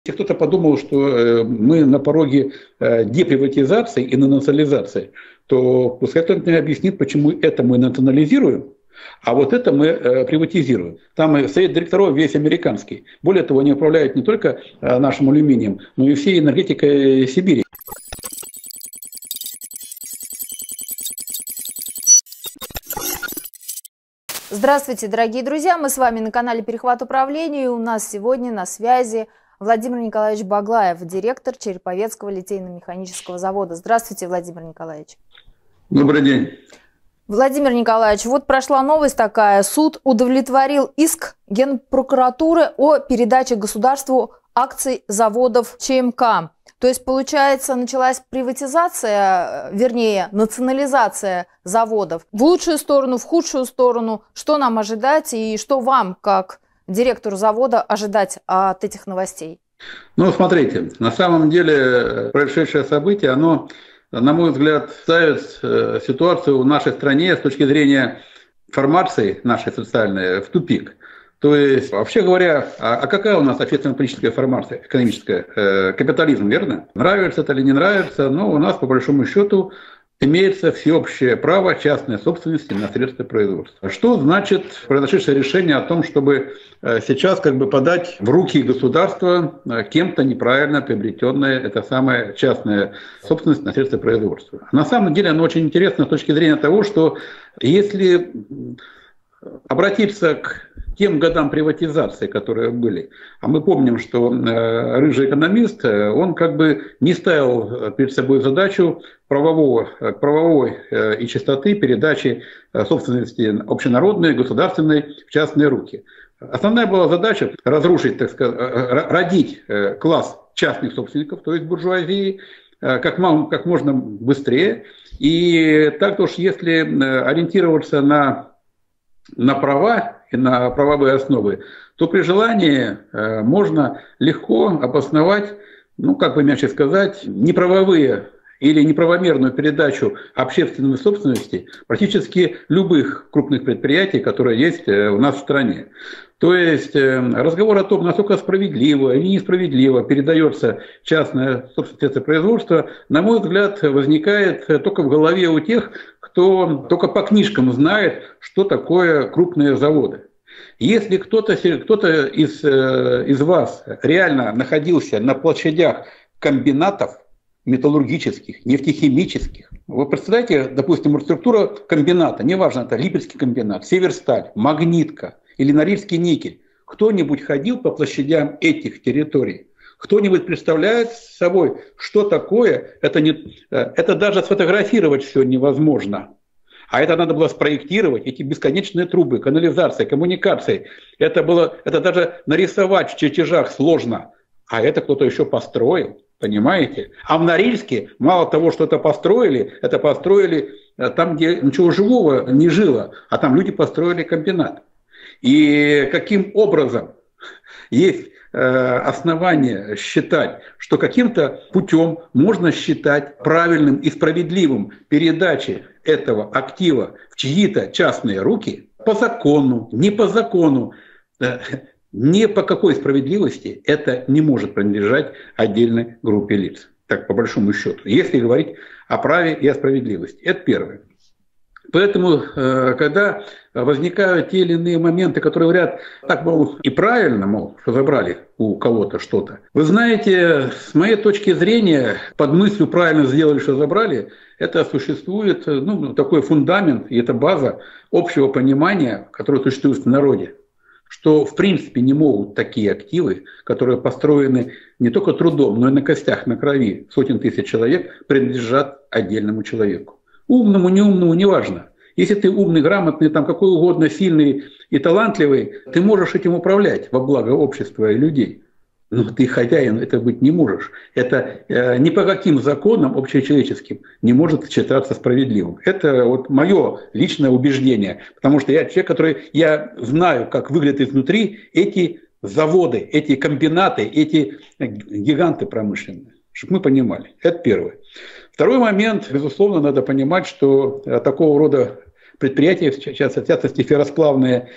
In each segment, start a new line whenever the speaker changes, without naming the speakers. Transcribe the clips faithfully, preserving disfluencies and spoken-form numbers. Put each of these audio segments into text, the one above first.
Если кто-то подумал, что мы на пороге деприватизации и национализации, то пускай кто-то мне объяснит, почему это мы национализируем, а вот это мы приватизируем. Там совет директоров весь американский. Более того, они управляют не только нашим алюминием, но и всей энергетикой Сибири.
Здравствуйте, дорогие друзья! Мы с вами на канале «Перехват управления». И у нас сегодня на связи Владимир Николаевич Баглаев, директор Череповецкого литейно-механического завода. Здравствуйте, Владимир Николаевич.
Добрый день.
Владимир Николаевич, вот прошла новость такая. Суд удовлетворил иск Генпрокуратуры о передаче государству акций заводов ЧМК. То есть, получается, началась приватизация, вернее, национализация заводов. В лучшую сторону, в худшую сторону. Что нам ожидать и что вам, как директору завода, ожидать от этих новостей?
Ну, смотрите, на самом деле происшедшее событие, оно, на мой взгляд, ставит ситуацию в нашей стране с точки зрения формации нашей социальной в тупик. То есть, вообще говоря, а, а какая у нас общественно-политическая формация, экономическая? Э, капитализм, верно? Нравится это или не нравится, но у нас, по большому счету, имеется всеобщее право частной собственности на средства производства. Что значит произошедшее решение о том, чтобы сейчас как бы подать в руки государства кем-то неправильно приобретенная это самая частная собственность на средства производства? На самом деле оно очень интересно с точки зрения того, что если обратиться к тем годам приватизации, которые были. А мы помним, что э, рыжий экономист, э, он как бы не ставил перед собой задачу правового, правовой э, и чистоты передачи э, собственности общенародной, государственной в частные руки. Основная была задача разрушить, так сказать, родить э, класс частных собственников, то есть буржуазии, э, как, как можно быстрее. И так уж, если ориентироваться на на права и на правовые основы, то при желании э, можно легко обосновать, ну, как бы мягче сказать, неправовые или неправомерную передачу общественной собственности практически любых крупных предприятий, которые есть у нас в стране. То есть разговор о том, насколько справедливо или несправедливо передается частное собственное производство, на мой взгляд, возникает только в голове у тех, кто только по книжкам знает, что такое крупные заводы. Если кто-то, кто-то из, из вас реально находился на площадях комбинатов, металлургических, нефтехимических. Вы представляете, допустим, структура комбината, неважно, это Липецкий комбинат, Северсталь, Магнитка или Норильский никель. Кто-нибудь ходил по площадям этих территорий? Кто-нибудь представляет собой, что такое? Это, не, это даже сфотографировать все невозможно. А это надо было спроектировать, эти бесконечные трубы, канализация, коммуникации. Это, было, это даже нарисовать в чертежах сложно. А это кто-то еще построил. Понимаете? А в Норильске мало того, что это построили, это построили там, где ничего живого не жило, а там люди построили комбинат. И каким образом есть э, основания считать, что каким-то путем можно считать правильным и справедливым передачи этого актива в чьи-то частные руки по закону, не по закону, э, ни по какой справедливости это не может принадлежать отдельной группе лиц. Так, по большому счету. Если говорить о праве и о справедливости. Это первое. Поэтому, когда возникают те или иные моменты, которые говорят, так, мол, и правильно, мол, что забрали у кого-то что-то. Вы знаете, с моей точки зрения, под мыслью «правильно сделали, что забрали», это существует, ну, такой фундамент, и это база общего понимания, которое существует в народе. Что в принципе не могут такие активы, которые построены не только трудом, но и на костях, на крови сотен тысяч человек, принадлежат отдельному человеку. Умному, неумному, неважно. Если ты умный, грамотный, там, какой угодно, сильный и талантливый, ты можешь этим управлять во благо общества и людей. Но ты хозяин это быть не можешь. Это э, ни по каким законам общечеловеческим не может считаться справедливым. Это вот мое личное убеждение. Потому что я человек, который я знаю, как выглядят изнутри эти заводы, эти комбинаты, эти гиганты промышленные. Чтобы мы понимали. Это первое. Второй момент, безусловно, надо понимать, что такого рода предприятия, сейчас в частности ферросплавные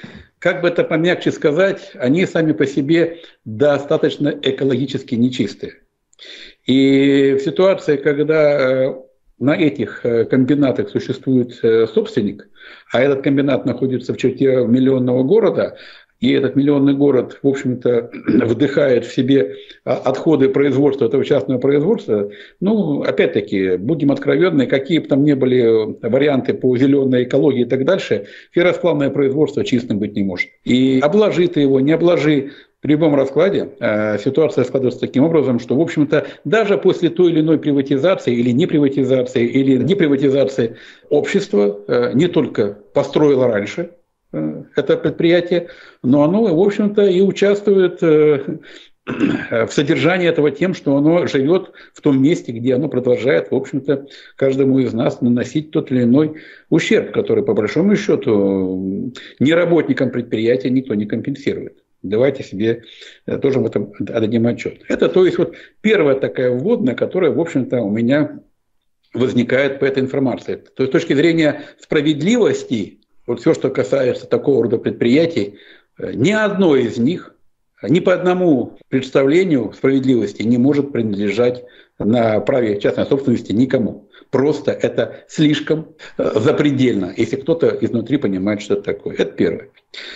как бы это помягче сказать, они сами по себе достаточно экологически нечистые. И в ситуации, когда на этих комбинатах существует собственник, а этот комбинат находится в черте миллионного города, и этот миллионный город, в общем-то, вдыхает в себе отходы производства этого частного производства, ну, опять-таки, будем откровенны, какие бы там ни были варианты по зеленой экологии и так дальше, ферросплавное производство чистым быть не может. И обложи ты его, не обложи, при любом раскладе э, ситуация складывается таким образом, что, в общем-то, даже после той или иной приватизации или неприватизации, или деприватизации общество э, не только построило раньше э, это предприятие, но оно, в общем-то, и участвует э, в содержании этого тем, что оно живет в том месте, где оно продолжает, в общем-то, каждому из нас наносить тот или иной ущерб, который, по большому счету, ни работникам предприятия никто не компенсирует. Давайте себе тоже в этом отдадим отчет. Это, то есть, вот первая такая вводная, которая, в общем-то, у меня возникает по этой информации. То есть, с точки зрения справедливости, вот все, что касается такого рода предприятий, ни одно из них, ни по одному представлению справедливости не может принадлежать на праве частной собственности никому. Просто это слишком запредельно, если кто-то изнутри понимает, что это такое. Это первое.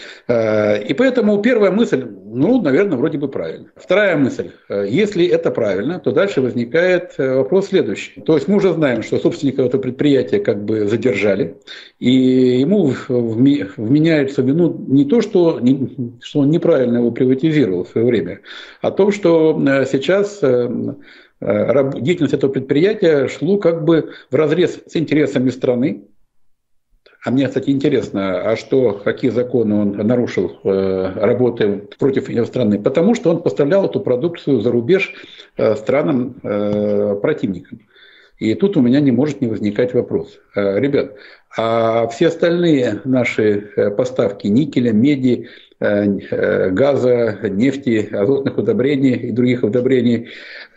И поэтому первая мысль, ну, наверное, вроде бы правильно. Вторая мысль, если это правильно, то дальше возникает вопрос следующий. То есть мы уже знаем, что собственника этого предприятия как бы задержали, и ему вменяется в вину не то, что, что он неправильно его приватизировал в свое время, а то, что сейчас деятельность этого предприятия шло как бы вразрез с интересами страны. А мне, кстати, интересно, а что, какие законы он нарушил, э, работая против страны? Потому что он поставлял эту продукцию за рубеж э, странам-противникам. Э, И тут у меня не может не возникать вопрос. Э, ребят, а все остальные наши поставки никеля, меди, э, газа, нефти, азотных удобрений и других удобрений,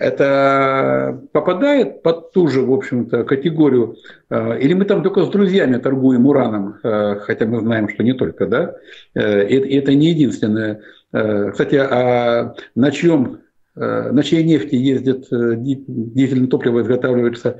это попадает под ту же, в общем-то, категорию, или мы там только с друзьями торгуем ураном, хотя мы знаем, что не только, да, и это не единственное. Кстати, а на чьем, на чьей нефти ездит дизельное топливо, изготавливается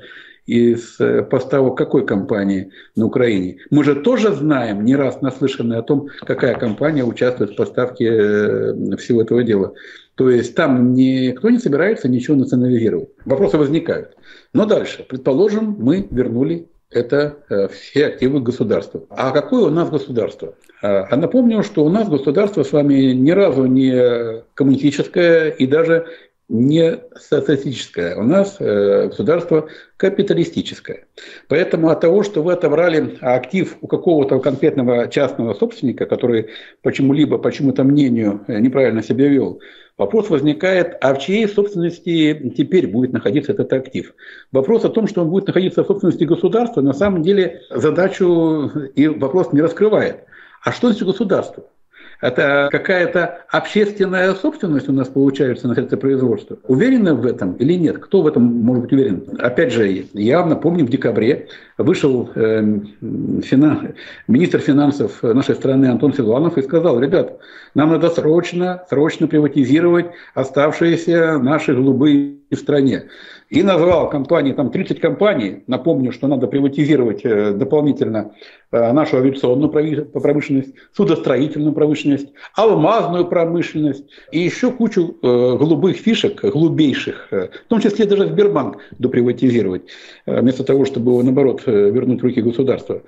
из поставок какой компании на Украине? Мы же тоже знаем, не раз наслышаны о том, какая компания участвует в поставке всего этого дела. То есть там никто не собирается ничего национализировать. Вопросы возникают. Но дальше, предположим, мы вернули это все активы государства. А какое у нас государство? А напомню, что у нас государство с вами ни разу не коммунистическое и даже не социалистическое. У нас государство капиталистическое. Поэтому от того, что вы отобрали актив у какого-то конкретного частного собственника, который почему-либо, по чему-то мнению неправильно себя вел, вопрос возникает, а в чьей собственности теперь будет находиться этот актив? Вопрос о том, что он будет находиться в собственности государства, на самом деле задачу и вопрос не раскрывает. А что значит государство? Это какая-то общественная собственность у нас получается на это производство. Уверены в этом или нет? Кто в этом может быть уверен? Опять же, явно помню, в декабре вышел э, финанс, министр финансов нашей страны Антон Силуанов и сказал: ребят, нам надо срочно, срочно приватизировать оставшиеся наши голубые в стране. И назвал компании, там тридцать компаний, напомню, что надо приватизировать дополнительно нашу авиационную промышленность, судостроительную промышленность, алмазную промышленность и еще кучу голубых фишек, голубейших, в том числе даже Сбербанк доприватизировать, вместо того, чтобы его, наоборот, вернуть в руки государства.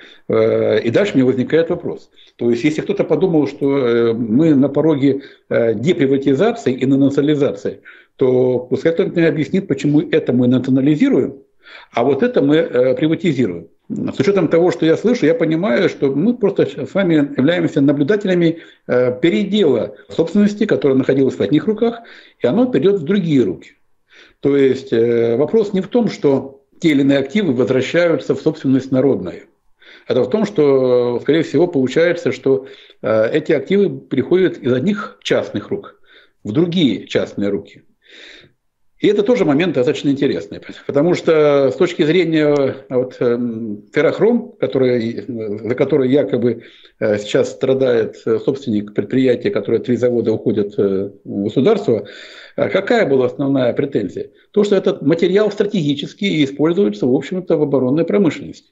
И дальше мне возникает вопрос. То есть, если кто-то подумал, что мы на пороге деприватизации и национализации, то пускай кто-то мне объяснит, почему это мы национализируем, а вот это мы э, приватизируем. С учетом того, что я слышу, я понимаю, что мы просто с вами являемся наблюдателями э, передела собственности, которая находилась в одних руках, и оно перейдет в другие руки. То есть э, вопрос не в том, что те или иные активы возвращаются в собственность народную. Это в том, что, скорее всего, получается, что э, эти активы переходят из одних частных рук в другие частные руки. И это тоже момент достаточно интересный, потому что с точки зрения вот, феррохром, который, за который якобы сейчас страдает собственник предприятия, которое три завода уходят в государство, какая была основная претензия? То, что этот материал стратегический и используется, в общем-то, в оборонной промышленности.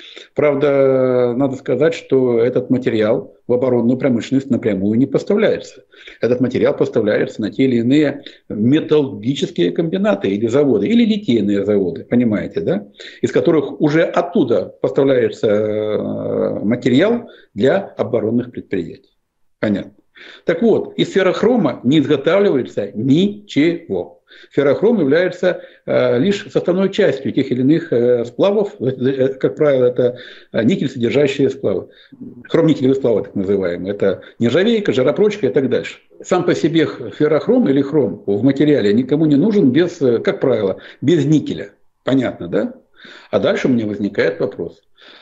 Правда, надо сказать, что этот материал в оборонную промышленность напрямую не поставляется. Этот материал поставляется на те или иные металлургические комбинаты или заводы, или литейные заводы, понимаете, да? Из которых уже оттуда поставляется материал для оборонных предприятий. Понятно. Так вот, из феррохрома не изготавливается ничего. Феррохром является э, лишь составной частью тех или иных э, сплавов, э, как правило, это никель содержащие сплавы, хром-никелевые сплавы, так называемые, это нержавейка, жаропрочка и так дальше. Сам по себе феррохром или хром в материале никому не нужен без, как правило, без никеля. Понятно, да? А дальше у меня возникает вопрос.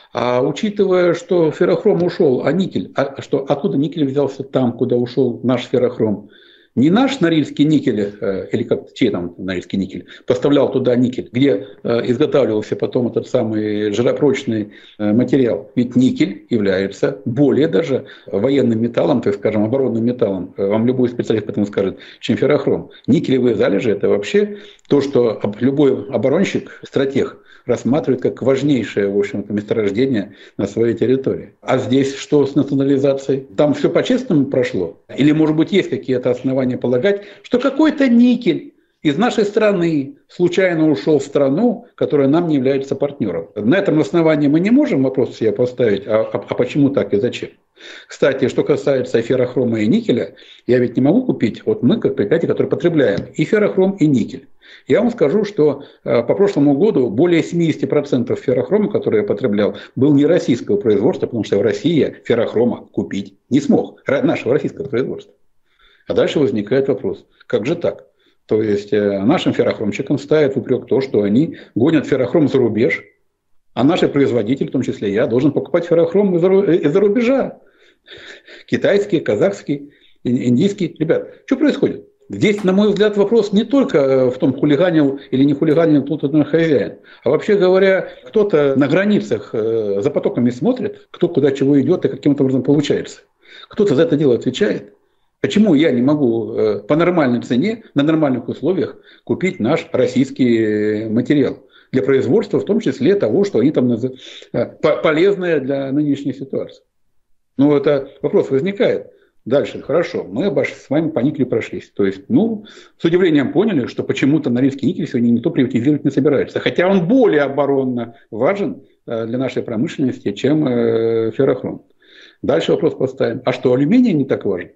А учитывая, что феррохром ушел, а никель, а что откуда никель взялся там, куда ушел наш феррохром? Не наш Норильский никель, или как чей там Норильский никель, поставлял туда никель, где изготавливался потом этот самый жаропрочный материал. Ведь никель является более даже военным металлом, так скажем, оборонным металлом, вам любой специалист потом скажет, чем феррохром. Никелевые залежи – это вообще то, что любой оборонщик, стратег, рассматривает как важнейшее, в общем-то, месторождение на своей территории. А здесь что с национализацией? Там все по-честному прошло? Или, может быть, есть какие-то основания полагать, что какой-то никель из нашей страны случайно ушел в страну, которая нам не является партнером? На этом основании мы не можем вопрос себе поставить, а, а, а почему так и зачем? Кстати, что касается феррохрома и никеля, я ведь не могу купить, вот мы как предприятие, которое потребляем и феррохром, и никель. Я вам скажу, что э, по прошлому году более семьдесят процентов феррохрома, который я потреблял, был не российского производства, потому что в России феррохрома купить не смог, нашего российского производства. А дальше возникает вопрос, как же так? То есть э, нашим феррохромщикам ставят в упрек то, что они гонят феррохром за рубеж, а наши производители, в том числе я, должен покупать феррохром из-за рубежа. Китайский, казахский, индийский. Ребят, что происходит? Здесь, на мой взгляд, вопрос не только в том, хулиганил или не хулиганил тут один хозяин, а вообще говоря, кто-то на границах за потоками смотрит, кто куда чего идет и каким-то образом получается. Кто-то за это дело отвечает. Почему я не могу по нормальной цене, на нормальных условиях купить наш российский материал для производства, в том числе того, что они там называют полезное для нынешней ситуации? Ну, это вопрос возникает. Дальше, хорошо, мы с вами по никелю прошлись. То есть, ну, с удивлением поняли, что почему-то Норильский никель сегодня никто приватизировать не собирается. Хотя он более оборонно важен для нашей промышленности, чем феррохром. Дальше вопрос поставим. А что, алюминий не так важен?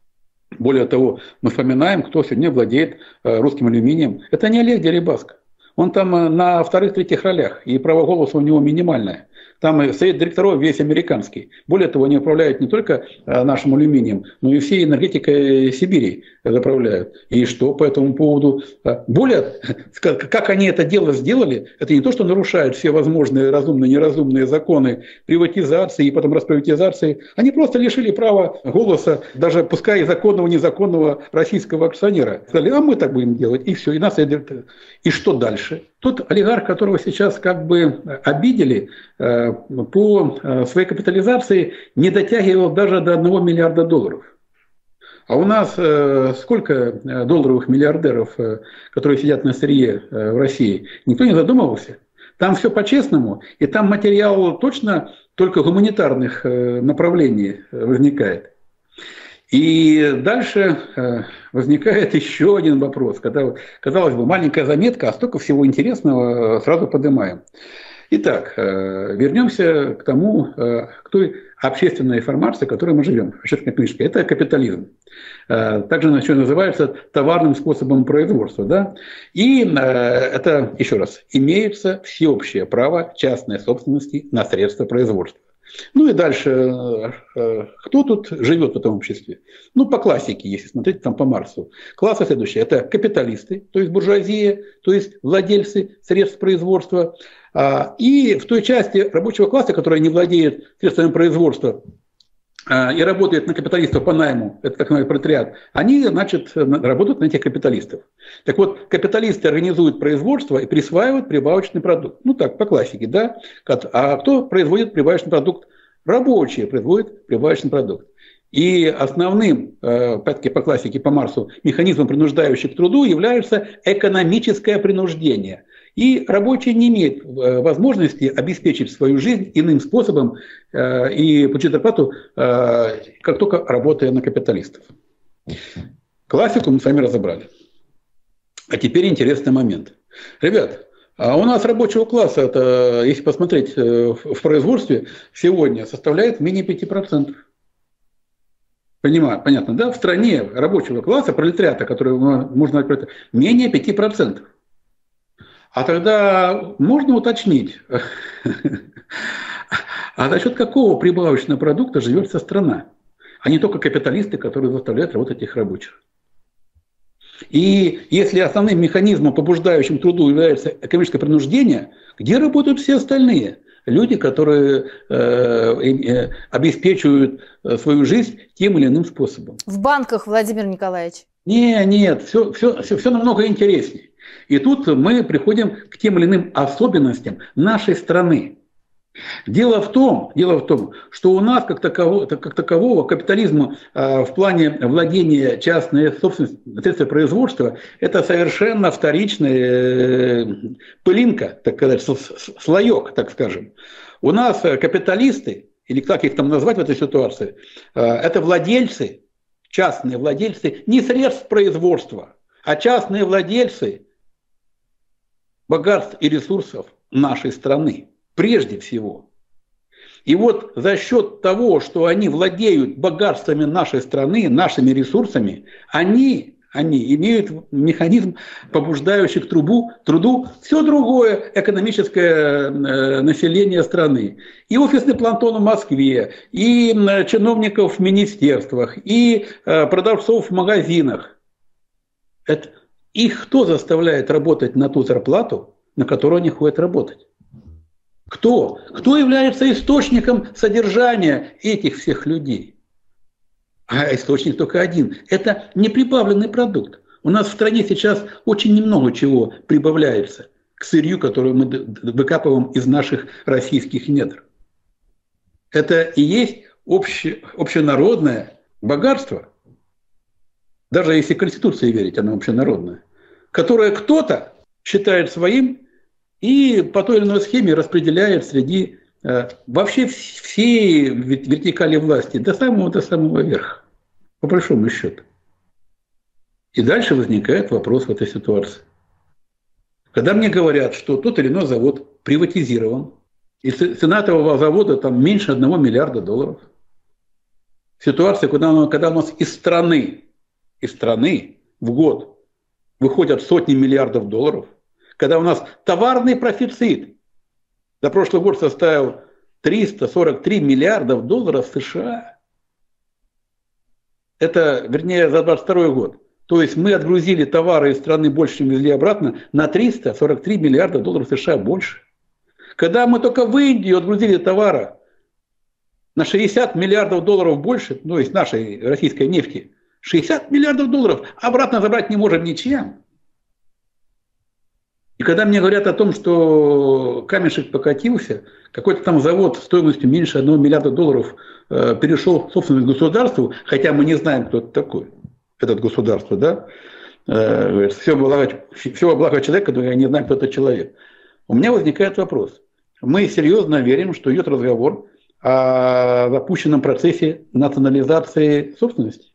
Более того, мы вспоминаем, кто сегодня владеет русским алюминием. Это не Олег Дерибаско. Он там на вторых-третьих ролях, и право голоса у него минимальное. Там совет директоров весь американский. Более того, они управляют не только нашим алюминием, но и всей энергетикой Сибири заправляют. И что по этому поводу? Более, как они это дело сделали, это не то, что нарушают все возможные разумные, неразумные законы приватизации и потом расприватизации. Они просто лишили права голоса, даже пускай законного, незаконного российского акционера. Сказали, а мы так будем делать, и все. И, нас... и что дальше? Тот олигарх, которого сейчас как бы обидели, по своей капитализации не дотягивал даже до одного миллиарда долларов. А у нас сколько долларовых миллиардеров, которые сидят на сырье в России, никто не задумывался. Там все по-честному, и там материал точно только гуманитарных направлений возникает. И дальше возникает еще один вопрос, когда, казалось бы, маленькая заметка, а столько всего интересного сразу поднимаем. Итак, вернемся к тому, к той общественной информации, в которой мы живем. Общественная книжка – это капитализм. Также еще называется товарным способом производства. Да? И это, еще раз, имеется всеобщее право частной собственности на средства производства. Ну и дальше, кто тут живет в этом обществе? Ну, по классике, если смотреть там по Марксу. Классы следующие. Это капиталисты, то есть буржуазия, то есть владельцы средств производства. И в той части рабочего класса, которая не владеет средствами производства, и работают на капиталистов по найму, это так называемый пролетариат, они, значит, работают на этих капиталистов. Так вот, капиталисты организуют производство и присваивают прибавочный продукт. Ну так, по классике, да? А кто производит прибавочный продукт? Рабочие производят прибавочный продукт. И основным, опять-таки по классике, по Марксу, механизмом, принуждающим к труду, является экономическое принуждение. И рабочие не имеют возможности обеспечить свою жизнь иным способом и получить зарплату, как только работая на капиталистов. Классику мы с вами разобрали. А теперь интересный момент. Ребят, а у нас рабочего класса, это, если посмотреть в производстве, сегодня составляет менее пяти процентов. Понимаю, понятно, да? В стране рабочего класса, пролетариата, который можно назвать, менее пяти процентов. А тогда можно уточнить, а за счет какого прибавочного продукта живет вся страна, а не только капиталисты, которые заставляют работать этих рабочих. И если основным механизмом, побуждающим к труду, является экономическое принуждение, где работают все остальные? Люди, которые э, э, обеспечивают свою жизнь тем или иным способом.
В банках, Владимир Николаевич.
Не, нет, все, все, все, все намного интереснее. И тут мы приходим к тем или иным особенностям нашей страны. Дело в том, дело в том, что у нас как такового, как такового капитализма э, в плане владения частной собственностью, средства производства, это совершенно вторичная э, пылинка, так сказать, слоек, так скажем. У нас капиталисты, или как их там назвать в этой ситуации, э, это владельцы, частные владельцы не средств производства, а частные владельцы богатств и ресурсов нашей страны. Прежде всего. И вот за счет того, что они владеют богатствами нашей страны, нашими ресурсами, они, они имеют механизм, побуждающий к трубу, труду все другое экономическое э, население страны. И офисный плантон в Москве, и э, чиновников в министерствах, и э, продавцов в магазинах. Это, их кто заставляет работать на ту зарплату, на которую они ходят работать? Кто? Кто является источником содержания этих всех людей? А источник только один. Это неприбавленный продукт. У нас в стране сейчас очень немного чего прибавляется к сырью, которое мы выкапываем из наших российских недр. Это и есть обще, общенародное богатство, даже если Конституции верить, оно общенародное, которое кто-то считает своим, и по той или иной схеме распределяет среди э, вообще всей вертикали власти до самого, до самого верха, по большому счету. И дальше возникает вопрос в этой ситуации. Когда мне говорят, что тот или иной завод приватизирован, и цена этого завода там меньше одного миллиарда долларов, ситуация, когда, когда у нас из страны, из страны в год выходят сотни миллиардов долларов, когда у нас товарный профицит за прошлый год составил триста сорок три миллиарда долларов США. Это, вернее, за двадцать второй год. То есть мы отгрузили товары из страны больше, чем везли обратно, на триста сорок три миллиарда долларов США больше. Когда мы только в Индию отгрузили товара на шестьдесят миллиардов долларов больше, ну, из нашей российской нефти, шестьдесят миллиардов долларов обратно забрать не можем ничем. И когда мне говорят о том, что камешек покатился, какой-то там завод стоимостью меньше одного миллиарда долларов э, перешел в собственность государству, хотя мы не знаем, кто это такой, этот государство, да, э, говорит, все во благо, все во благо человека, но я не знаю, кто этот человек. У меня возникает вопрос. Мы серьезно верим, что идет разговор о запущенном процессе национализации собственности.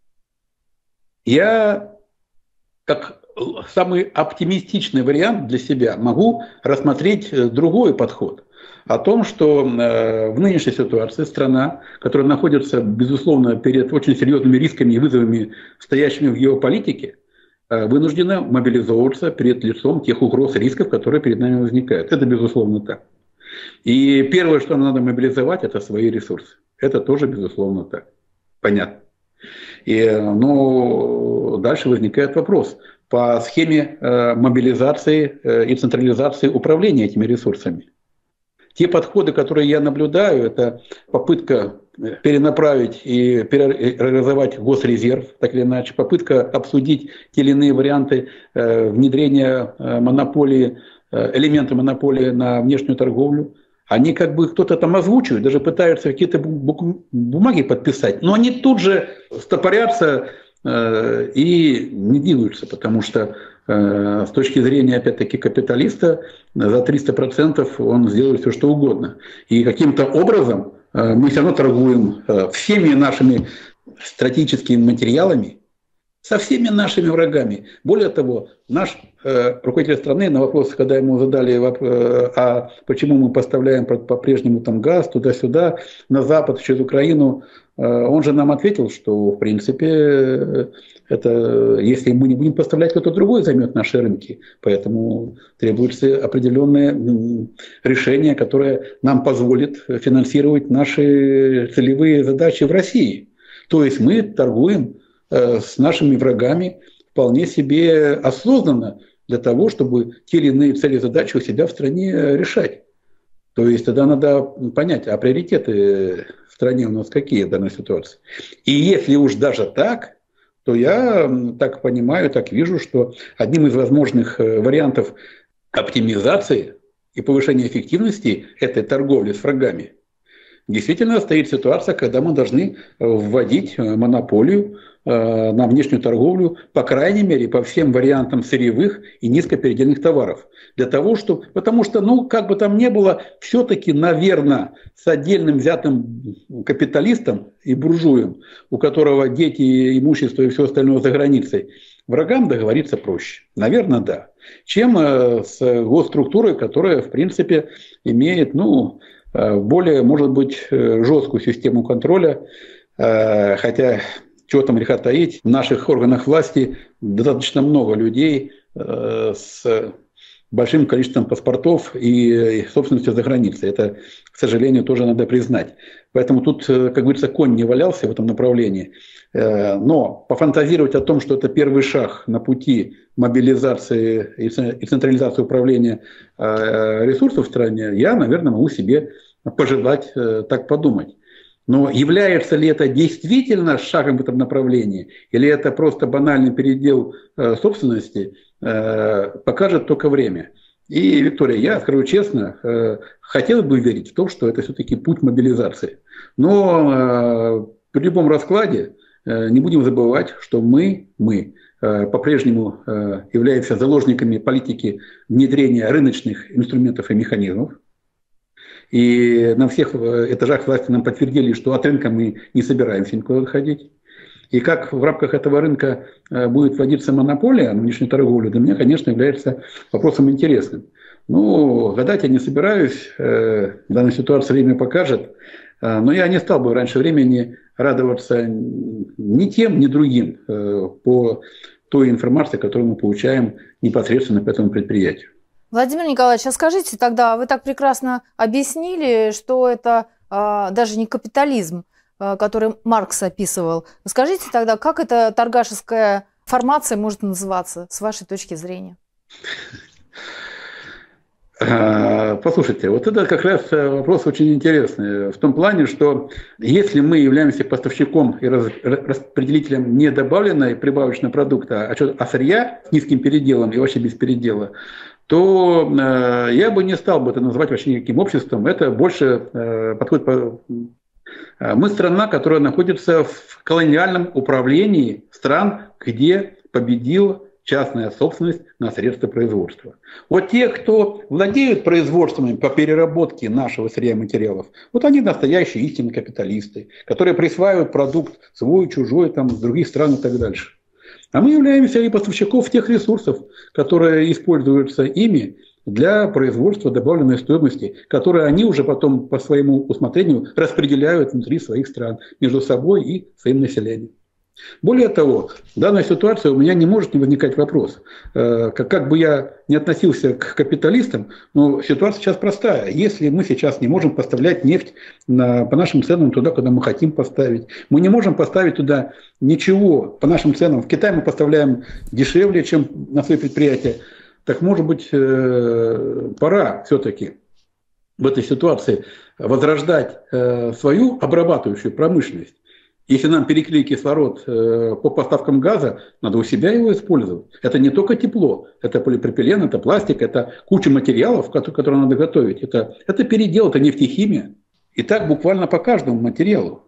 Я, как самый оптимистичный вариант для себя, могу рассмотреть другой подход. О том, что в нынешней ситуации страна, которая находится, безусловно, перед очень серьезными рисками и вызовами, стоящими в геополитике, вынуждена мобилизовываться перед лицом тех угроз и рисков, которые перед нами возникают. Это, безусловно, так. И первое, что надо мобилизовать, это свои ресурсы. Это тоже, безусловно, так. Понятно. И, но дальше возникает вопрос. По схеме э, мобилизации э, и централизации управления этими ресурсами. Те подходы, которые я наблюдаю, это попытка перенаправить и переорганизовать госрезерв, так или иначе, попытка обсудить те или иные варианты внедрения монополии, элементы монополии на внешнюю торговлю. Они как бы кто-то там озвучивают, даже пытаются какие-то бумаги подписать, но они тут же стопорятся э, и не двигаются, потому что э, с точки зрения, опять-таки, капиталиста за триста процентов он сделает все, что угодно. И каким-то образом э, мы все равно торгуем э, всеми нашими стратегическими материалами, со всеми нашими врагами. Более того, наш э, руководитель страны на вопрос, когда ему задали, э, а почему мы поставляем по-прежнему там газ туда-сюда, на Запад, через Украину, э, он же нам ответил, что в принципе э, это, если мы не будем поставлять, кто-то другой займет наши рынки. Поэтому требуется определенное э, решение, которое нам позволит финансировать наши целевые задачи в России. То есть мы торгуем с нашими врагами вполне себе осознанно для того, чтобы те или иные цели и задачи у себя в стране решать. То есть тогда надо понять, а приоритеты в стране у нас какие в данной ситуации. И если уж даже так, то я так понимаю, так вижу, что одним из возможных вариантов оптимизации и повышения эффективности этой торговли с врагами действительно стоит ситуация, когда мы должны вводить монополию на внешнюю торговлю, по крайней мере, по всем вариантам сырьевых и низкопередельных товаров. Для того, чтобы, потому что, ну, как бы там ни было, все-таки, наверное, с отдельным взятым капиталистом и буржуем, у которого дети, имущество и все остальное за границей, врагам договориться проще. Наверное, да. Чем с госструктурой, которая, в принципе, имеет, ну, более, может быть, жесткую систему контроля, хотя, чего там греха таить, в наших органах власти достаточно много людей с большим количеством паспортов и собственностью за границей. Это, к сожалению, тоже надо признать. Поэтому тут, как говорится, конь не валялся в этом направлении. Но пофантазировать о том, что это первый шаг на пути мобилизации и централизации управления ресурсов в стране, я, наверное, могу себе пожелать так подумать. Но является ли это действительно шагом в этом направлении, или это просто банальный передел э, собственности, э, покажет только время. И, Виктория, я скажу честно, э, хотел бы верить в то, что это все-таки путь мобилизации. Но э, при любом раскладе э, не будем забывать, что мы, мы э, по-прежнему э, являемся заложниками политики внедрения рыночных инструментов и механизмов. И на всех этажах власти нам подтвердили, что от рынка мы не собираемся никуда выходить. И как в рамках этого рынка будет вводиться монополия на внешнюю торговлю, для меня, конечно, является вопросом интересным. Ну, гадать я не собираюсь, в данной ситуации время покажет. Но я не стал бы раньше времени радоваться ни тем, ни другим по той информации, которую мы получаем непосредственно по этому предприятию.
Владимир Николаевич, а скажите тогда, вы так прекрасно объяснили, что это а, даже не капитализм, а, который Маркс описывал. Скажите тогда, как эта торгашеская формация может называться с вашей точки зрения?
Послушайте, вот это как раз вопрос очень интересный. В том плане, что если мы являемся поставщиком и распределителем не добавленной прибавочного продукта, а сырья с низким переделом и вообще без передела, то э, я бы не стал бы это называть вообще никаким обществом. Это больше э, подходит по... Мы страна, которая находится в колониальном управлении стран, где победила частная собственность на средства производства. Вот те, кто владеют производствами по переработке нашего сырья и материалов, вот они настоящие истинные капиталисты, которые присваивают продукт свой, чужой, там, с других стран и так дальше. А мы являемся и поставщиков тех ресурсов, которые используются ими для производства добавленной стоимости, которые они уже потом по своему усмотрению распределяют внутри своих стран между собой и своим населением. Более того, в данной ситуации у меня не может не возникать вопрос, как, как бы я ни относился к капиталистам, но ситуация сейчас простая. Если мы сейчас не можем поставлять нефть на, по нашим ценам туда, куда мы хотим поставить, мы не можем поставить туда ничего по нашим ценам. В Китай мы поставляем дешевле, чем на свои предприятия. Так, может быть, пора все-таки в этой ситуации возрождать э, свою обрабатывающую промышленность. Если нам перекрыли кислород э, по поставкам газа, надо у себя его использовать. Это не только тепло, это полипропилен, это пластик, это куча материалов, которые, которые надо готовить. Это, это передел, это нефтехимия. И так буквально по каждому материалу.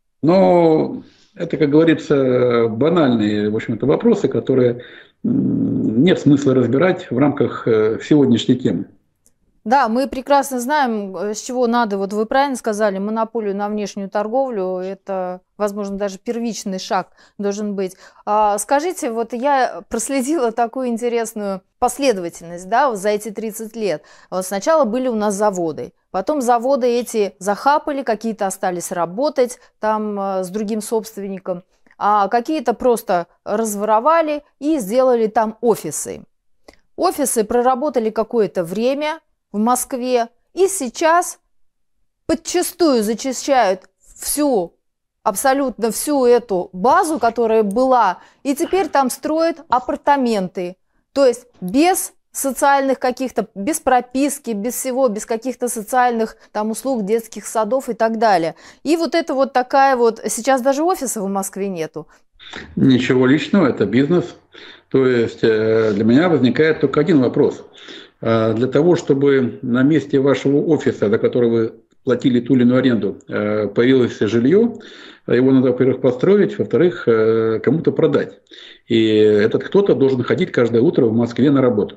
Но это, как говорится, банальные, в общем-то, вопросы, которые нет смысла разбирать в рамках сегодняшней темы.
Да, мы прекрасно знаем, с чего надо, вот вы правильно сказали, монополию на внешнюю торговлю, это, возможно, даже первичный шаг должен быть. А, скажите, вот я проследила такую интересную последовательность, да, вот за эти тридцать лет. Вот сначала были у нас заводы, потом заводы эти захапали, какие-то остались работать там а, с другим собственником, а какие-то просто разворовали и сделали там офисы. Офисы проработали какое-то время в Москве, и сейчас подчастую зачищают всю, абсолютно всю эту базу, которая была, и теперь там строят апартаменты, то есть без социальных каких-то, без прописки, без всего, без каких-то социальных там услуг, детских садов и так далее. И вот это вот такая вот, сейчас даже офисов в Москве нету.
Ничего личного, это бизнес. То есть для меня возникает только один вопрос. Для того, чтобы на месте вашего офиса, за который вы платили ту или иную аренду, появилось жилье, его надо, во-первых, построить, во-вторых, кому-то продать. И этот кто-то должен ходить каждое утро в Москве на работу.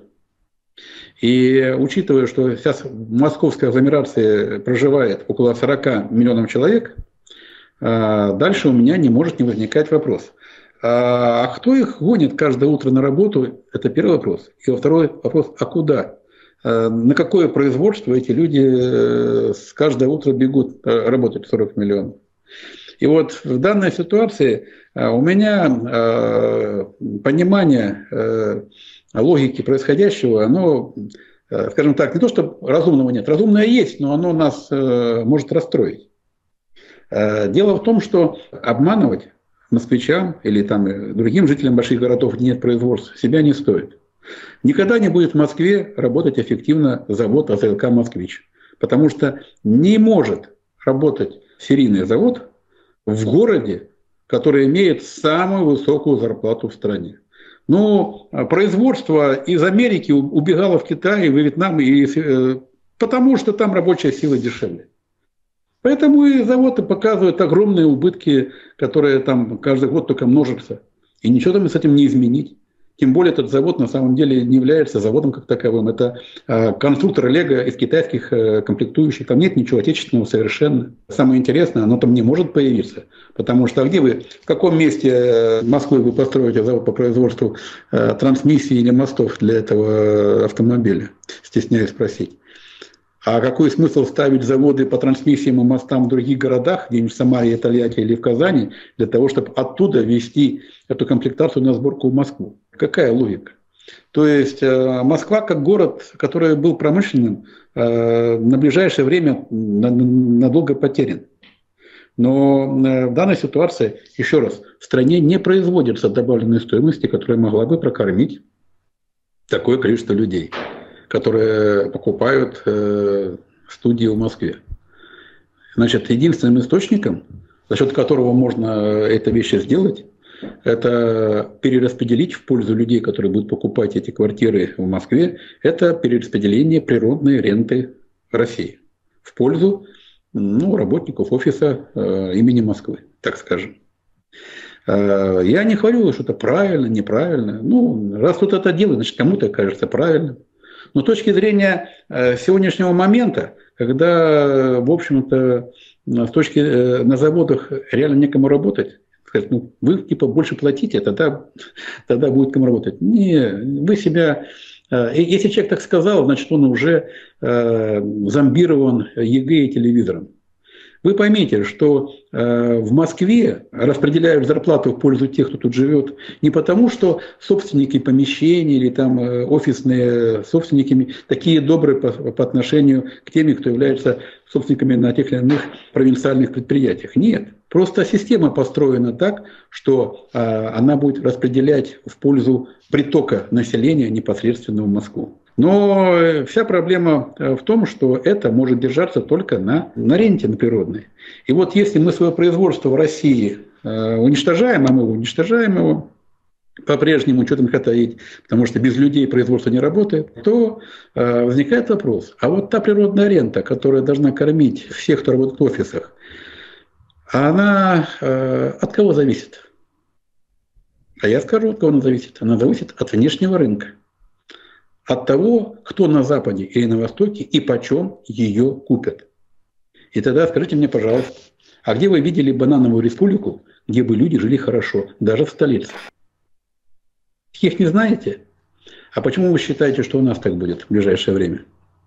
И учитывая, что сейчас в московской агломерации проживает около сорока миллионов человек, дальше у меня не может не возникать вопрос. А кто их гонит каждое утро на работу? Это первый вопрос. И второй вопрос, а куда? На какое производство эти люди с каждое утро бегут работать, сорок миллионов? И вот в данной ситуации у меня понимание логики происходящего, оно, скажем так, не то, что разумного нет. Разумное есть, но оно нас может расстроить. Дело в том, что обманывать москвичам или там другим жителям больших городов, где нет производства, себя не стоит. Никогда не будет в Москве работать эффективно завод АЗЛК «Москвич», потому что не может работать серийный завод в городе, который имеет самую высокую зарплату в стране. Но производство из Америки убегало в Китай, в Вьетнам, и, потому что там рабочая сила дешевле. Поэтому и заводы показывают огромные убытки, которые там каждый год только множатся. И ничего там с этим не изменить. Тем более этот завод на самом деле не является заводом как таковым. Это э, конструктор Лего из китайских э, комплектующих. Там нет ничего отечественного совершенно. Самое интересное, оно там не может появиться. Потому что а где вы, в каком месте Москвы вы построите завод по производству э, трансмиссий или мостов для этого автомобиля? Стесняюсь спросить. А какой смысл ставить заводы по трансмиссиям и мостам в других городах, где-нибудь в Самаре, Тольятти или в Казани, для того, чтобы оттуда везти эту комплектацию на сборку в Москву? Какая логика? То есть Москва как город, который был промышленным, на ближайшее время надолго потерян. Но в данной ситуации, еще раз, в стране не производится добавленной стоимости, которая могла бы прокормить такое количество людей, которые покупают э, студии в Москве. Значит, единственным источником, за счет которого можно эти вещи сделать, это перераспределить в пользу людей, которые будут покупать эти квартиры в Москве, это перераспределение природной ренты России в пользу ну, работников офиса э, имени Москвы, так скажем. Э, я не говорю, что это правильно, неправильно. Ну, раз кто-то это делает, значит, кому-то кажется правильным. Но с точки зрения сегодняшнего момента, когда, в общем-то, с точки на заводах реально некому работать, сказать, ну, вы типа больше платите, тогда, тогда будет кому работать. Не, вы себя... Если человек так сказал, значит, он уже зомбирован ЕГЭ и телевизором. Вы поймите, что э, в Москве распределяют зарплату в пользу тех, кто тут живет, не потому, что собственники помещений или там э, офисные собственники такие добрые по, по отношению к тем, кто является собственниками на тех или иных провинциальных предприятиях. Нет. Просто система построена так, что э, она будет распределять в пользу притока населения непосредственно в Москву. Но вся проблема в том, что это может держаться только на, на ренте, на природной. И вот если мы свое производство в России э, уничтожаем, а мы уничтожаем его по-прежнему, что там хотаить, потому что без людей производство не работает, то э, возникает вопрос, а вот та природная рента, которая должна кормить всех, кто работает в офисах, она э, от кого зависит? А я скажу, от кого она зависит. Она зависит от внешнего рынка. От того, кто на Западе или на Востоке и почем ее купят. И тогда скажите мне, пожалуйста, а где вы видели банановую республику, где бы люди жили хорошо, даже в столице? Их не знаете? А почему вы считаете, что у нас так будет в ближайшее время?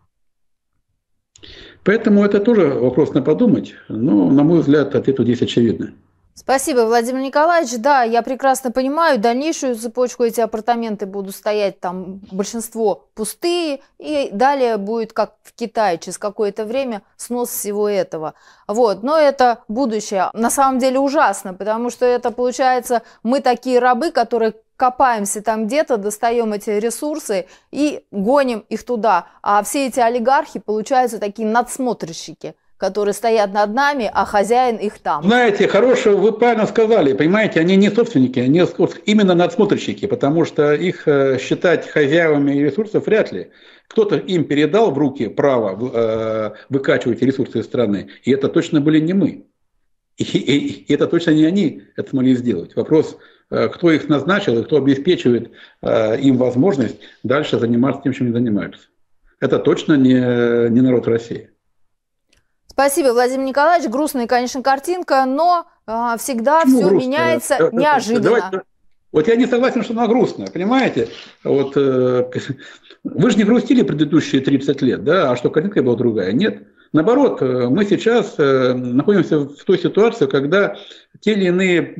Поэтому это тоже вопрос на подумать, но, на мой взгляд, ответ здесь очевидный.
Спасибо, Владимир Николаевич. Да, я прекрасно понимаю, дальнейшую цепочку эти апартаменты будут стоять, там большинство пустые, и далее будет, как в Китае, через какое-то время снос всего этого. Вот. Но это будущее. На самом деле ужасно, потому что это, получается, мы такие рабы, которые копаемся там где-то, достаем эти ресурсы и гоним их туда. А все эти олигархи, получаются, такие надсмотрщики, которые стоят над нами, а хозяин их там.
Знаете, хорошее вы правильно сказали, понимаете, они не собственники, они именно надсмотрщики, потому что их считать хозяевами ресурсов вряд ли. Кто-то им передал в руки право выкачивать ресурсы из страны, и это точно были не мы. И, и, и это точно не они это смогли сделать. Вопрос, кто их назначил и кто обеспечивает им возможность дальше заниматься тем, чем они занимаются. Это точно не, не народ России.
Спасибо, Владимир Николаевич. Грустная, конечно, картинка, но а, всегда Почему все грустная? меняется да, неожиданно. Давайте,
вот я не согласен, что она грустная, понимаете? Вот, э, вы же не грустили предыдущие тридцать лет, да? А что, картинка была другая? Нет. Наоборот, мы сейчас э, находимся в той ситуации, когда те или иные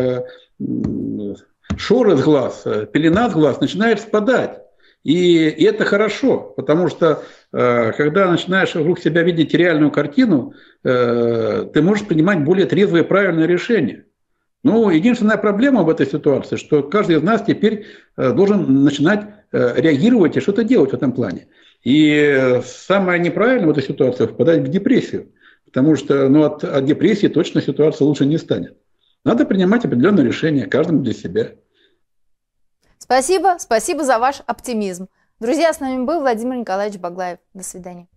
э, шоры с глаз, пелена с глаз начинает спадать. И, и это хорошо, потому что э, когда начинаешь вокруг себя видеть реальную картину, э, ты можешь принимать более трезвые и правильные решения. Ну, единственная проблема в этой ситуации, что каждый из нас теперь э, должен начинать э, реагировать и что-то делать в этом плане. И самое неправильное в этой ситуации – впадать в депрессию, потому что ну, от, от депрессии точно ситуация лучше не станет. Надо принимать определенные решения, каждому для себя.
Спасибо, спасибо за ваш оптимизм. Друзья, с нами был Владимир Николаевич Баглаев. До свидания.